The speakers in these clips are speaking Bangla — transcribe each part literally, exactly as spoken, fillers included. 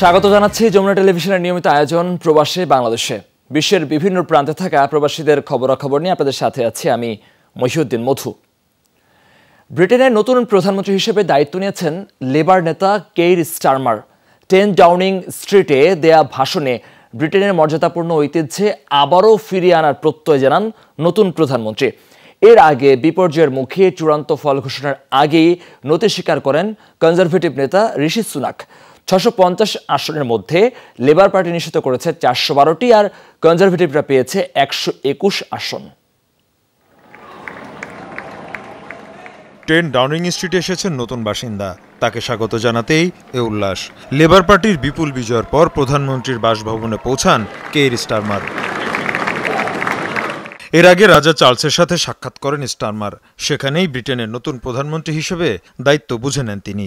স্বাগত জানাচ্ছি যমুনা টেলিভিশনের নিয়মিত আয়োজন প্রবাসে বাংলাদেশে। বিশ্বের বিভিন্ন প্রান্তে থাকা প্রবাসীদের খবরাখবর নিয়ে আপনাদের সাথে আছি আমি মহিউদ্দিন মধু। ব্রিটেনের নতুন প্রধানমন্ত্রী হিসেবে দায়িত্ব নিয়েছেন লেবার নেতা কেইর স্টারমার। টেন ডাউনিং স্ট্রিটে দেয়া ভাষণে ব্রিটেনের মর্যাদাপূর্ণ ঐতিহ্যে আবারও ফিরিয়ে আনার প্রত্যয় জানান নতুন প্রধানমন্ত্রী। এর আগে বিপর্যয়ের মুখে চূড়ান্ত ফল ঘোষণার আগেই নতি স্বীকার করেন কনজারভেটিভ নেতা ঋষি সুনাক। ছশো পঞ্চাশ আসনের মধ্যে লেবার পার্টি নিশ্চিত করেছে চারশো বারোটি আর কনজারভেটিভরা পেয়েছে একশো একুশ আসন। টেন ডাউনিং স্ট্রিটে এসেছেন নতুন বাসিন্দা, তাকে স্বাগত জানাতেই এ উল্লাস। লেবার পার্টির বিপুল বিজয়ের পর প্রধানমন্ত্রীর বাসভবনে পৌঁছান কেইর স্টারমার। এর আগে রাজা চার্লসের সাথে সাক্ষাৎ করেন স্টারমার। সেখানেই ব্রিটেনের নতুন প্রধানমন্ত্রী হিসেবে দায়িত্ব বুঝে নেন তিনি।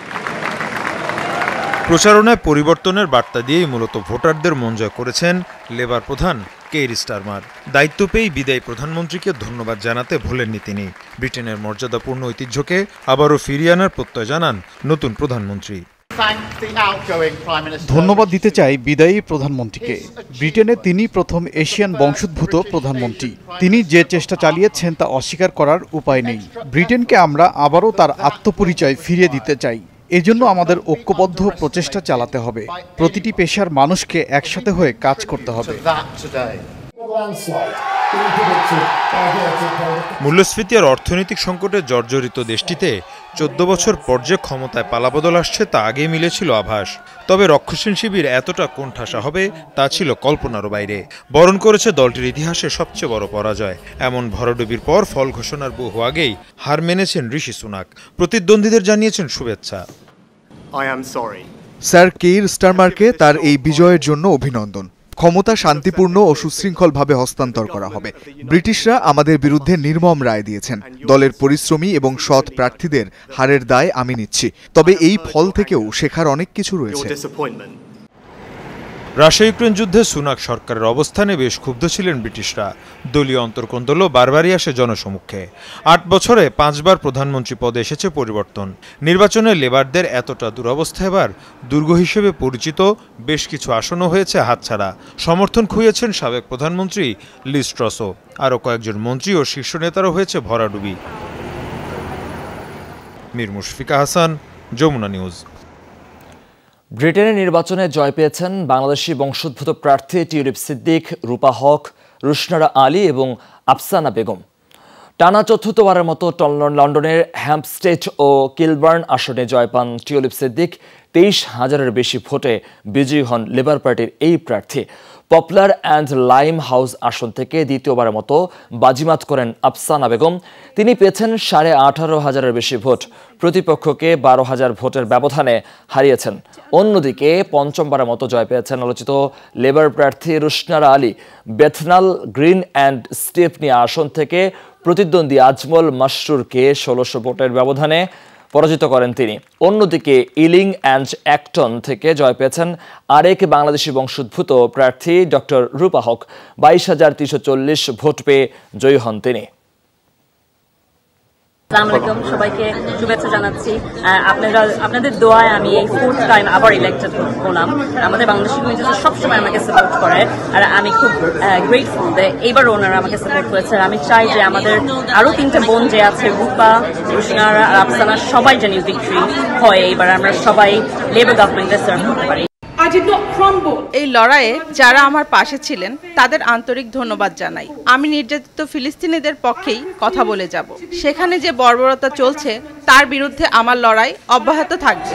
প্রচারণায় পরিবর্তনের বার্তা দিয়েই মূলত ভোটারদের মন জয় করেছেন লেবার প্রধান কেইর স্টারমার। দায়িত্ব পেয়েই বিদায়ী প্রধানমন্ত্রীকে ধন্যবাদ জানাতে ভোলেননি তিনি। ব্রিটেনের মর্যাদাপূর্ণ ঐতিহ্যকে আবারও ফিরিয়ে আনার প্রত্যয় জানান নতুন প্রধানমন্ত্রী। ধন্যবাদ দিতে চাই বিদায়ী প্রধানমন্ত্রীকে। ব্রিটেনে তিনি প্রথম এশিয়ান বংশোদ্ভূত প্রধানমন্ত্রী। তিনি যে চেষ্টা চালিয়েছেন তা অস্বীকার করার উপায় নেই। ব্রিটেনকে আমরা আবারও তার আত্মপরিচয় ফিরিয়ে দিতে চাই। এজন্য আমাদের ঐক্যবদ্ধ প্রচেষ্টা চালাতে হবে। প্রতিটি পেশার মানুষকে একসাথে হয়ে কাজ করতে হবে। মূল্যস্ফীতি আর অর্থনৈতিক সংকটে জর্জরিত দেশটিতে চোদ্দ বছর পর যে ক্ষমতায় পালাবদল আসছে তা আগেই মিলেছিল আভাস। তবে রক্ষণশীল শিবির এতটা কোণঠাসা হবে তা ছিল কল্পনারও বাইরে। বরণ করেছে দলটির ইতিহাসে সবচেয়ে বড় পরাজয়। এমন ভরাডুবির পর ফল ঘোষণার বহু আগেই হার মেনেছেন ঋষি সুনাক। প্রতিদ্বন্দ্বীদের জানিয়েছেন শুভেচ্ছা। স্যার কেইর স্টারমারকে তার এই বিজয়ের জন্য অভিনন্দন। ক্ষমতা শান্তিপূর্ণ ও সুশৃঙ্খলভাবে হস্তান্তর করা হবে। ব্রিটিশরা আমাদের বিরুদ্ধে নির্মম রায় দিয়েছেন। দলের পরিশ্রমী এবং সৎ প্রার্থীদের হারের দায় আমি নিচ্ছি। তবে এই ফল থেকেও শেখার অনেক কিছু রয়েছে। রাশিয়া ইউক্রেন যুদ্ধে সুনাক সরকারের অবস্থানে বেশ ক্ষুব্ধ ছিলেন ব্রিটিশরা। দলীয় অন্তর্কোন্দলও বারবারই আসে জনসমক্ষে। আট বছরে পাঁচবার প্রধানমন্ত্রী পদে এসেছে পরিবর্তন। নির্বাচনে লেবারদের এতটা দুরবস্থা এবার দুর্গ হিসেবে পরিচিত বেশ কিছু আসনও হয়েছে হাতছাড়া। সমর্থন খুইয়েছেন সাবেক প্রধানমন্ত্রী লিজ ট্রাসও। আরও কয়েকজন মন্ত্রী ও শীর্ষ নেতারও হয়েছে ভরাডুবি। মীর মুশফিকা হাসান, যমুনা নিউজ। ব্রিটেনের নির্বাচনে জয় পেয়েছেন বাংলাদেশি বংশোদ্ভূত প্রার্থী টিউলিপ সিদ্দিক, রূপা হক, রুশনারা আলী এবং আফসানা বেগম। টানা চতুর্থবারের মতো লন্ডনের হ্যাম্পস্টেড ও কিলবার্ন আসনে জয় পান টিউলিপ সিদ্দিক। তেইশ হাজারের বেশি ভোটে বিজয়ী হন লেবার পার্টির এই প্রার্থী। পপুলার অ্যান্ড লাইম হাউস আসন থেকে দ্বিতীয়বারের মতো বাজিমাত করেন আফসানা বেগম। তিনি পেয়েছেন সাড়ে আঠারো হাজারের বেশি ভোট। প্রতিপক্ষকে বারো হাজার ভোটের ব্যবধানে হারিয়েছেন। অন্যদিকে পঞ্চমবারের মতো জয় পেয়েছেন আলোচিত লেবার প্রার্থী Rushanara Ali. Bethnal Green and Stepney আসন থেকে প্রতিদ্বন্দ্বী আজমল মাসরুরকে ষোলোশো ভোটের ব্যবধানে পরাজিত করেন তিনি। অন্যদিকে ইলিং অ্যান্ড অ্যাক্টন থেকে জয় পেয়েছেন আরেক বাংলাদেশি বংশোদ্ভূত প্রার্থী ডক্টর রূপা হক। বাইশ হাজার তিনশো চল্লিশ ভোট পেয়ে জয়ী হন তিনি। আসসালামু আলাইকুম, সবাইকে শুভেচ্ছা জানাচ্ছি। আপনারা আপনাদের দোয়ায় আমি এই ফোর্থ টাইম আবার ইলেক্টেড হলাম। আমাদের বাংলাদেশি কমিউনিটি সবসময় আমাকে সাপোর্ট করে আর আমি খুব গ্রেটফুল যে এইবার ওনারা আমাকে সাপোর্ট করেছে। আমি চাই যে আমাদের আরো তিনটে বোন যে আছে, রূপা, রুশনারা আর আফসানা, সবাই যেন ভিক্টরি হয়। এবার আমরা সবাই লেবার গভর্নমেন্টে সার্ভ করতে পারি। এই লড়াইয়ে যারা আমার পাশে ছিলেন তাদের আন্তরিক ধন্যবাদ জানাই। আমি নির্যাতিত ফিলিস্তিনিদের পক্ষেই কথা বলে যাব। সেখানে যে বর্বরতা চলছে তার বিরুদ্ধে আমার লড়াই অব্যাহত থাকবে।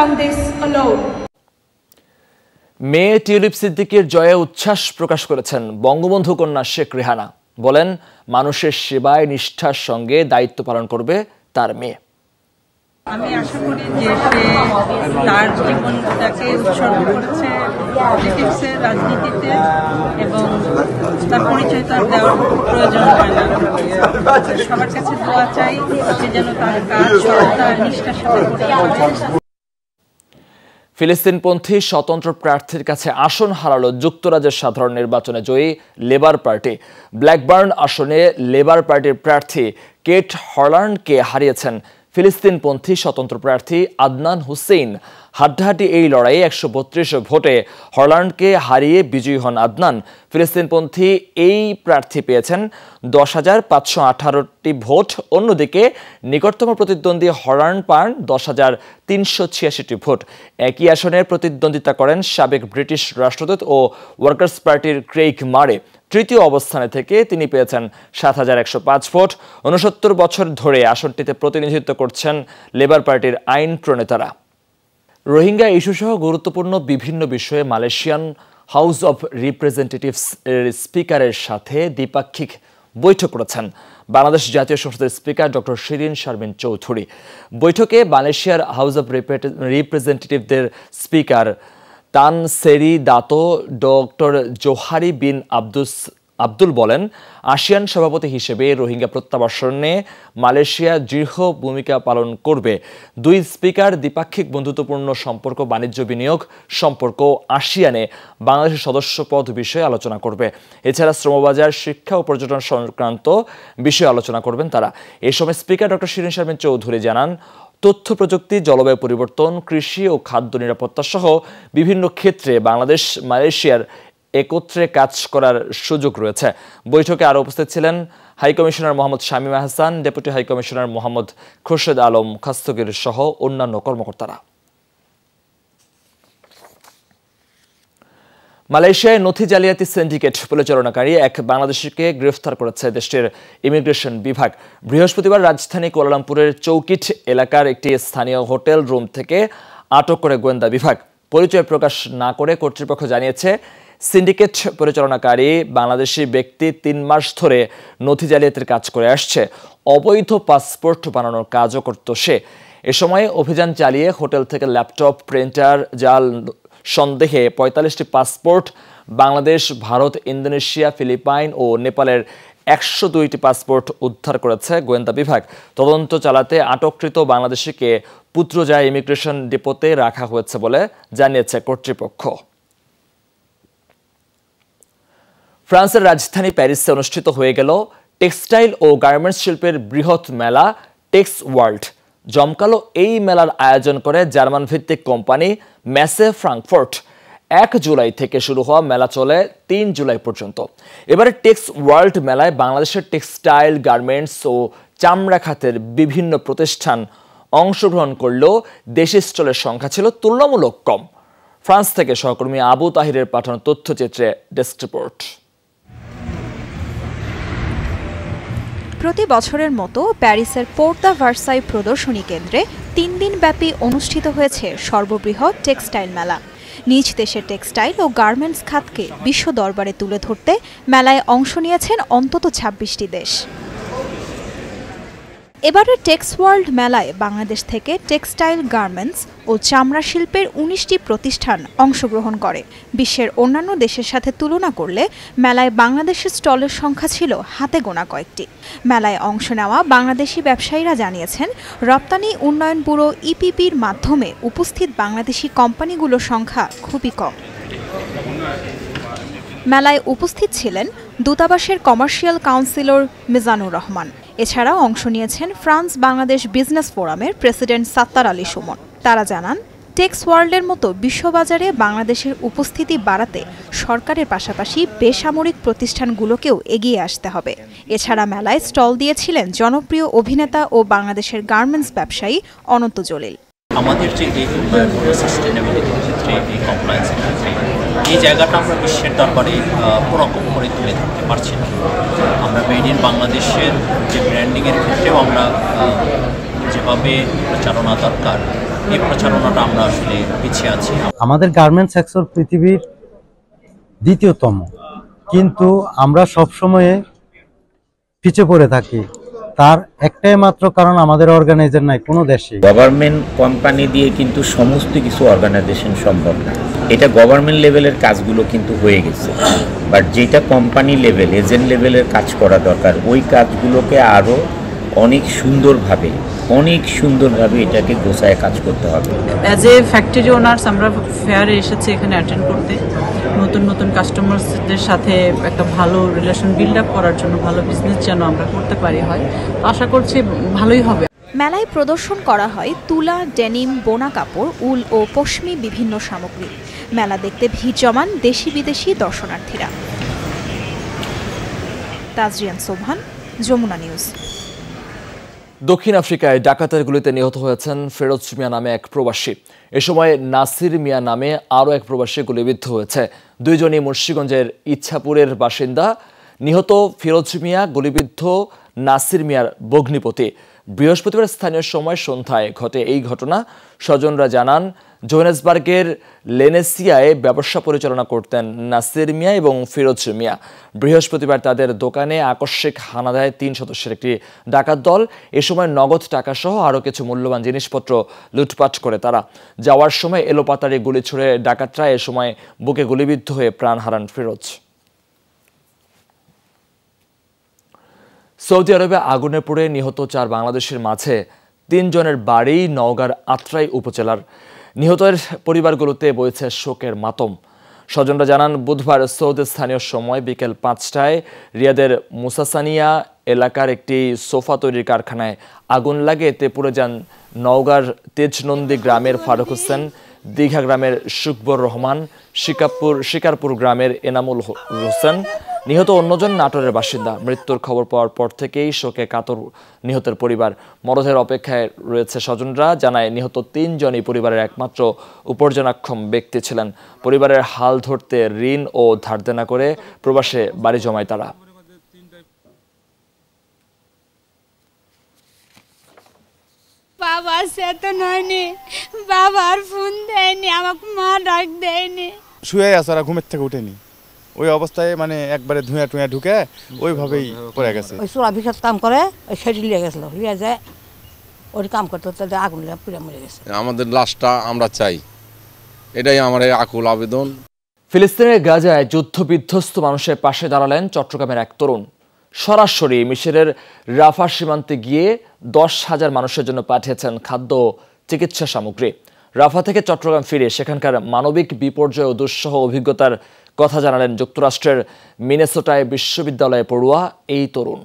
মেয়ে টিউলিপ সিদ্দিকের জয়ে উচ্ছ্বাস প্রকাশ করেছেন বঙ্গবন্ধু কন্যা শেখ রেহানা। বলেন, মানুষের সেবায় নিষ্ঠার সঙ্গে দায়িত্ব পালন করবে তার মেয়ে। আমি আশা করি যে সে তার জীবনটাকে উৎসর্গ করেছে পলিটিক্সে, রাজনীতিতে, এবং তার পরিচয় তার দেওয়ার প্রয়োজন হয় না। সবার কাছে দোয়া চাই সে যেন তার কাজ সততা নিষ্ঠার সাথে করতে পারে। ফিলিস্তিনপন্থী স্বতন্ত্র প্রার্থীর কাছে আসন হারালো যুক্তরাজ্যের সাধারণ নির্বাচনে জয়ী লেবার পার্টি। ব্ল্যাকবার্ন আসনে লেবার পার্টির প্রার্থী কেট হল্যান্ডকে হারিয়েছেন ফিলিস্তিনপন্থী স্বতন্ত্র প্রার্থী আদনান হুসেইন। হাড্ডাহাড্ডি এই লড়াইয়ে একশো বত্রিশ ভোটে হল্যান্ডকে হারিয়ে বিজয়ী হন আদনান। ফিলিস্তিনপন্থী এই প্রার্থী পেয়েছেন দশ হাজার পাঁচশো আঠারোটি ভোট। অন্যদিকে নিকটতম প্রতিদ্বন্দ্বী হল্যান্ড পান দশ হাজার তিনশো ছিয়াশিটি ভোট। একই আসনে প্রতিদ্বন্দ্বিতা করেন সাবেক ব্রিটিশ রাষ্ট্রদূত ও ওয়ার্কার্স পার্টির ক্রেইগ মারে। তৃতীয় অবস্থানে থেকে তিনি পেয়েছেন সাত হাজার একশো পাঁচ ভোট। উনসত্তর বছর ধরে আসনটিতে প্রতিনিধিত্ব করছেন লেবার পার্টির আইন প্রণেতারা। রোহিঙ্গা ইস্যুসহ গুরুত্বপূর্ণ বিভিন্ন বিষয়ে মালয়েশিয়ান হাউস অব রিপ্রেজেন্টেটিভস এর স্পিকারের সাথে দ্বিপাক্ষিক বৈঠক করেছেন বাংলাদেশ জাতীয় সংসদের স্পিকার ডক্টর শিরিন শারমিন চৌধুরী। বৈঠকে মালয়েশিয়ার হাউস অব রিপ্রেজেন্টেটিভদের speaker Tan Sri Dato doctor Johari bin Abdus Abdul বলেন, আসিয়ান সভাপতি হিসেবে রোহিঙ্গা প্রত্যাবাসনে মালয়েশিয়া দৃঢ় ভূমিকা পালন করবে। দুই স্পিকার দ্বিপাক্ষিক বন্ধুত্বপূর্ণ সম্পর্ক, বাণিজ্য, বিনিয়োগ সম্পর্ক, আসিয়ানে বাংলাদেশের সদস্যপদ বিষয়ে আলোচনা করবে। এছাড়া শ্রমবাজার, শিক্ষা ও পর্যটন সংক্রান্ত বিষয়ে আলোচনা করবেন তারা। এ সময় স্পিকার ডক্টর শিরিন শারমিন চৌধুরী জানান, তথ্য প্রযুক্তি, জলবায়ু পরিবর্তন, কৃষি ও খাদ্য নিরাপত্তা সহ বিভিন্ন ক্ষেত্রে বাংলাদেশ মালয়েশিয়ার একত্রে কাজ করার সুযোগ রয়েছে। বৈঠকে আরও উপস্থিত ছিলেন high commissioner Mohammad Shamim Ahsan, deputy high commissioner Mohammad Khurshed Alam Khastagir সহ অন্যান্য কর্মকর্তারা। মালয়েশিয়ায় নথি জালিয়াতি সিন্ডিকেট পরিচালনাকারী এক বাংলাদেশিকে গ্রেফতার করেছে দেশটির ইমিগ্রেশন বিভাগ। বৃহস্পতিবার রাজধানী কুয়ালালামপুরের চৌকিট এলাকার একটি স্থানীয় হোটেল রুম থেকে আটক করে গোয়েন্দা বিভাগ। পরিচয় প্রকাশ না করে কর্তৃপক্ষ জানিয়েছে, সিন্ডিকেট পরিচালনাকারী বাংলাদেশি ব্যক্তি তিন মাস ধরে নথি জালিয়াতির কাজ করে আসছে। অবৈধ পাসপোর্ট বানানোর কাজও করত সে। এ সময় অভিযান চালিয়ে হোটেল থেকে ল্যাপটপ, প্রিন্টার, জাল সন্দেহে পঁয়তাল্লিশটি passport, Bangladesh, Bharat, Indonesia, Philippine ও নেপালের একশো দুইটি পাসপোর্ট উদ্ধার করেছে গোয়েন্দা বিভাগ। তদন্ত চালাতে আটককৃত বাংলাদেশিকে পুত্রজায় ইমিগ্রেশন ডিপোতে রাখা হয়েছে বলে জানিয়েছে কর্তৃপক্ষ। ফ্রান্সের রাজধানী প্যারিসে অনুষ্ঠিত হয়ে গেল টেক্সটাইল ও গার্মেন্টস শিল্পের বৃহৎ মেলা টেক্স ওয়ার্ল্ড। জমকালো এই মেলার আয়োজন করে জার্মান ভিত্তিক কোম্পানি মেসে ফ্রাঙ্কফুর্ট। এক জুলাই থেকে শুরু হওয়া মেলা চলে তিন জুলাই পর্যন্ত। এবারে টেক্স ওয়ার্ল্ড মেলায় বাংলাদেশের টেক্সটাইল, গার্মেন্টস ও চামড়া খাতের বিভিন্ন প্রতিষ্ঠান অংশগ্রহণ করলেও দেশি স্টলের সংখ্যা ছিল তুলনামূলক কম। ফ্রান্স থেকে সহকর্মী আবু তাহিরের পাঠানো তথ্যচিত্রে ডেস্ক রিপোর্ট। প্রতি বছরের মতো প্যারিসের পোর্তা ভার্সাই প্রদর্শনী কেন্দ্রে তিন দিন ব্যাপী অনুষ্ঠিত হয়েছে সর্ববৃহৎ টেক্সটাইল মেলা। নিজ দেশের টেক্সটাইল ও গার্মেন্টস খাতকে বিশ্ব দরবারে তুলে ধরতে মেলায় অংশ নিয়েছেন অন্তত ছাব্বিশটি দেশ। এবারের টেক্স ওয়ার্ল্ড মেলায় বাংলাদেশ থেকে টেক্সটাইল, গার্মেন্টস ও চামড়া শিল্পের উনিশটি প্রতিষ্ঠান অংশগ্রহণ করে। বিশ্বের অন্যান্য দেশের সাথে তুলনা করলে মেলায় বাংলাদেশের স্টলের সংখ্যা ছিল হাতে গোনা কয়েকটি। মেলায় অংশ নেওয়া বাংলাদেশি ব্যবসায়ীরা জানিয়েছেন, রপ্তানি উন্নয়ন ব্যুরো ইপিপির মাধ্যমে উপস্থিত বাংলাদেশি কোম্পানিগুলোর সংখ্যা খুবই কম। মেলায় উপস্থিত ছিলেন দূতাবাসের কমার্শিয়াল কাউন্সিলর মিজানুর রহমান। এছাড়াও অংশ নিয়েছেন ফ্রান্স বাংলাদেশ বিজনেস ফোরামের প্রেসিডেন্ট সাত্তার আলী সুমন। তারা জানান, টেক্স ওয়ার্ল্ডের মতো বিশ্ববাজারে বাংলাদেশের উপস্থিতি বাড়াতে সরকারের পাশাপাশি বেসামরিক প্রতিষ্ঠানগুলোকেও এগিয়ে আসতে হবে। এছাড়া মেলায় স্টল দিয়েছিলেন জনপ্রিয় অভিনেতা ও বাংলাদেশের গার্মেন্টস ব্যবসায়ী অনন্ত জলিল। আমাদের যে এই সাস্টেনেবিলিটির ক্ষেত্রে, এই কমপ্লায়েন্সের ক্ষেত্রে এই জায়গাটা আমরা বিশ্বের দরবারে কোনোরকম করে তুলে ধরতে পারছি না। আমরা মেড ইন বাংলাদেশের যে ব্র্যান্ডিংয়ের ক্ষেত্রেও আমরা যেভাবে প্রচারণা দরকার, এই প্রচারণাটা আমরা আসলে পিছিয়ে আছি। আমাদের গার্মেন্টস সেক্টর পৃথিবীর দ্বিতীয়তম, কিন্তু আমরা সবসময়ে পিছিয়ে পড়ে থাকি। তার একটাই মাত্র কারণ, আমাদের অর্গানাইজার নাই কোনো দেশে। গভর্নমেন্ট কোম্পানি দিয়ে কিন্তু সমস্ত কিছু অর্গানাইজেশন সম্ভব না। এটা গভর্নমেন্ট লেভেলের কাজগুলো কিন্তু হয়ে গেছে, বাট যেটা কোম্পানি লেভেল, এজেন্ট লেভেলের কাজ করা দরকার, ওই কাজগুলোকে আরও অনেক সুন্দরভাবে অনেক সুন্দরভাবে এটাকে গোছায় কাজ করতে হবে। অ্যাজ এ ফ্যাক্টরি ওনার্স আমরা ফেয়ারে এসেছি এখানে অ্যাটেন্ড করতে, নতুন নতুন কাস্টমারসদের সাথে একটা ভালো রিলেশন বিল্ড আপ করার জন্য, ভালো বিজনেস যেন আমরা করতে পারি হয়। আশা করছি ভালোই হবে। মেলায় প্রদর্শন করা হয় তুলা, ডেনিম, বোনা কাপড়, উল ও পশমি বিভিন্ন সামগ্রী। মেলা দেখতে ভিড় জমান দেশি বিদেশি দর্শনার্থীরা। তাজরিয়ান সোবহান, যমুনা নিউজ। দক্ষিণ আফ্রিকায় ডাকাতের গুলিতে নিহত হয়েছেন ফিরোজ মিয়া নামে এক প্রবাসী। এ সময় নাসির মিয়া নামে আরও এক প্রবাসী গুলিবিদ্ধ হয়েছে। দুইজনই মুন্সিগঞ্জের ইচ্ছাপুরের বাসিন্দা। নিহত ফিরোজ মিয়া গুলিবিদ্ধ নাসির মিয়ার ভগ্নিপতি। বৃহস্পতিবার স্থানীয় সময় সন্ধ্যায় ঘটে এই ঘটনা। স্বজনরা জানান, জোহানেসবার্গের লেনেসিয়ায় ব্যবসা পরিচালনা করতেন নাসির মিয়া এবং ফিরোজ মিয়া। বৃহস্পতিবার তাদের দোকানে আকস্মিক হানা দেয় তিন সদস্যের একটি ডাকাত দল। এ সময় নগদ টাকা সহ আরও কিছু মূল্যবান জিনিসপত্র লুটপাট করে তারা। যাওয়ার সময় এলোপাতাড়ি গুলি ছুড়ে ডাকাতরা এ সময় বুকে গুলিবিদ্ধ হয়ে প্রাণ হারান ফিরোজ। সৌদি আরবে আগুনে পুড়ে নিহত চার বাংলাদেশের মাঝে তিনজনের বাড়ি নওগাঁর আত্রাই উপজেলার। নিহতের পরিবারগুলোতে বইছে শোকের মাতম। স্বজনরা জানান, বুধবার সৌদি স্থানীয় সময় বিকেল পাঁচটায় রিয়াদের মুসাসানিয়া এলাকার একটি সোফা তৈরির কারখানায় আগুন লাগে। এতে পুড়ে যান নওগাঁর তেজনন্দী গ্রামের ফারুক হোসেন, দীঘা গ্রামের শুকবর রহমান, শিকারপুর শিকারপুর গ্রামের এনামুল হোসেন। নিহত অন্যজন নাটোরের বাসিন্দা। মৃত্যুর খবর পাওয়ার পর থেকেই শোকে কাতর নিহতের পরিবার। মরদেহের অপেক্ষায় রয়েছে স্বজনরা। জানায়, নিহত তিনজনই পরিবারের একমাত্র উপার্জনাক্ষম ব্যক্তি ছিলেন। পরিবারের হাল ধরতে ঋণ ও ধার দেনা করে প্রবাসে বাড়ি জমায় তারা। বাবা সে তো নয়নি, বাবার ফোন দেয়নি, আমাকে মা ডাক দেয়নি। শুয়ে আছে, আর ঘুমের থেকে উঠেনি। ওই অবস্থায় মানে একবারে ধুঁয়া টুঁয়া ঢুকে ওইভাবেই পড়ে গেছে। ওই চোরা ভিসার কাম করে, ওই সেটি লিয়ে গেছিল, লিয়ে যায় ওই কাম করতে করতে আগুন লিয়ে পুড়ে মরে গেছে। আমাদের লাশটা আমরা চাই, এটাই আমার আকুল আবেদন। ফিলিস্তিনের গাজায় যুদ্ধ বিধ্বস্ত মানুষের পাশে দাঁড়ালেন চট্টগ্রামের এক তরুণ। সরাসরি মিশরের রাফা সীমান্তে গিয়ে দশ হাজার মানুষের জন্য পাঠিয়েছেন খাদ্য ও চিকিৎসা সামগ্রী। রাফা থেকে চট্টগ্রাম ফিরে সেখানকার মানবিক বিপর্যয় ও দুঃসহ অভিজ্ঞতার কথা জানালেন যুক্তরাষ্ট্রের মিনেসোটায় বিশ্ববিদ্যালয়ে পড়ুয়া এই তরুণ।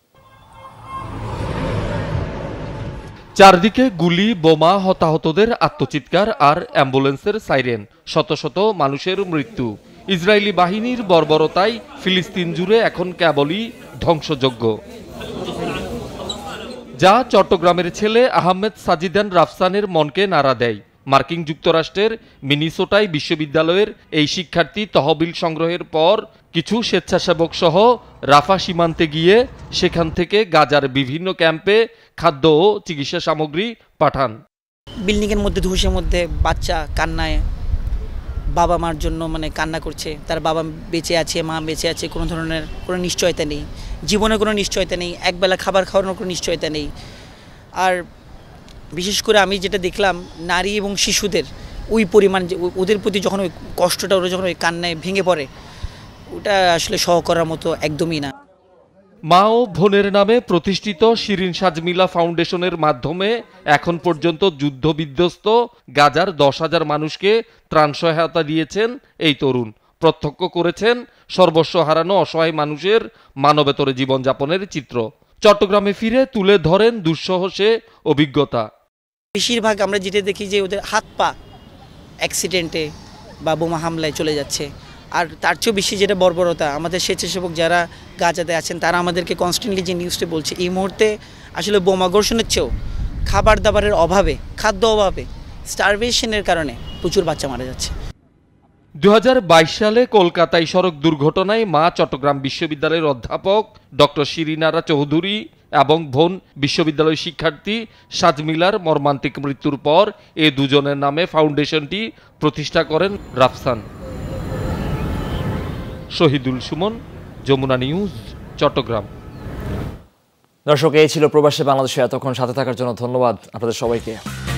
চারদিকে গুলি, বোমা, হতাহতদের আত্মচিৎকার আর অ্যাম্বুলেন্সের সাইরেন, শত শত মানুষের মৃত্যু। ইসরায়েলি বাহিনীর বর্বরতায় ফিলিস্তিন জুড়ে এখন কেবলই ধ্বংসযজ্ঞ, যা চট্টগ্রামের ছেলে আহমেদ সাজিদান রাফসানের মনকে নাড়া দেয়। মার্কিন যুক্তরাষ্ট্রের মিনেসোটায় বিশ্ববিদ্যালয়ের এই শিক্ষার্থী তহবিল সংগ্রহের পর কিছু স্বেচ্ছাসেবক সহ রাফা সীমান্তে গিয়ে সেখান থেকে গাজার বিভিন্ন ক্যাম্পে খাদ্য ও চিকিৎসা সামগ্রী পাঠান। বিল্ডিংয়ের মধ্যে ধসের মধ্যে বাচ্চা কান্নায়, বাবা মার জন্য মানে কান্না করছে। তার বাবা বেঁচে আছে, মা বেঁচে আছে, কোনো ধরনের কোনো নিশ্চয়তা নেই, জীবনের কোনো নিশ্চয়তা নেই, একবেলা খাবার খাওয়ানোর কোনো নিশ্চয়তা নেই। আর বিশেষ করে আমি যেটা দেখলাম, নারী এবং শিশুদের ওই পরিমাণ, ওদের প্রতি যখন ওই কষ্টটা, ওরা যখন ওই কান্নায় ভেঙে পড়ে, ওটা আসলে সহ করার মতো একদমই না। মা ও বোনের নামে প্রতিষ্ঠিত শিরিন সাজমিলা ফাউন্ডেশনের মাধ্যমে এখন পর্যন্ত যুদ্ধবিধ্বস্ত গাজার দশ হাজার মানুষকে ত্রাণ সহায়তা দিয়েছেন এই তরুণ। প্রত্যক্ষ করেছেন সর্বস্ব হারানো অসহায় মানুষের মানবেতর জীবনযাপনের চিত্র। চট্টগ্রামে ফিরে তুলে ধরেন দুঃসহ সে অভিজ্ঞতা। বেশিরভাগ আমরা যেটা দেখি যে ওদের হাত পা অ্যাক্সিডেন্টে বা বোমা হামলায় চলে যাচ্ছে। আর তার চেয়েও বেশি যেটা বর্বরতা, আমাদের স্বেচ্ছাসেবক যারা গাজাতে আছেন তারা আমাদেরকে কনস্ট্যান্টলি যে নিউজটা বলছে, এই মুহূর্তে আসলে বোমাবর্ষণের চেয়েও খাবার দাবারের অভাবে, খাদ্য অভাবে, স্টারভেশনের কারণে প্রচুর বাচ্চা মারা যাচ্ছে। দু হাজার বাইশ সালে কলকাতায় সড়ক দুর্ঘটনায় মা চট্টগ্রাম বিশ্ববিদ্যালয়ের অধ্যাপক ডক্টর শিরিনারা চৌধুরী এবং বোন বিশ্ববিদ্যালয় শিক্ষার্থী সাজমিলার মর্মান্তিক মৃত্যুর পর এ দুজনের নামে ফাউন্ডেশনটি প্রতিষ্ঠা করেন রাফসান। শহীদুল সুমন, যমুনা নিউজ, চট্টগ্রাম। দর্শক, এই ছিল প্রবাসী বাংলাদেশে এতক্ষণ সাথে থাকার জন্য ধন্যবাদ আপনাদের সবাইকে।